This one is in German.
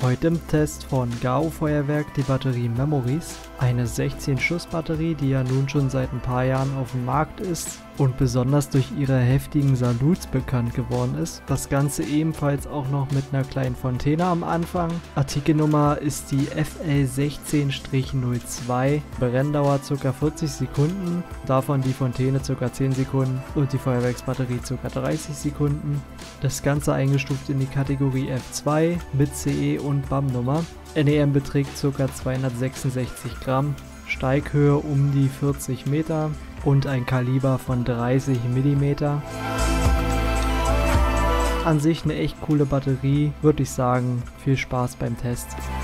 Heute im Test von GAU Feuerwerk die Batterie Memories, eine 16-Schuss Batterie, die ja nun schon seit ein paar Jahren auf dem Markt ist und besonders durch ihre heftigen Saluts bekannt geworden ist. Das Ganze ebenfalls auch noch mit einer kleinen Fontäne am Anfang. Artikelnummer ist die FL16-02, Brenndauer ca. 40 Sekunden, davon die Fontäne ca. 10 Sekunden und die Feuerwerksbatterie ca. 30 Sekunden. Das Ganze eingestuft in die Kategorie F2 mit CE und BAM-Nummer. NEM beträgt ca. 266 Gramm, Steighöhe um die 40 Meter und ein Kaliber von 30 mm. An sich eine echt coole Batterie, würde ich sagen. Viel Spaß beim Test.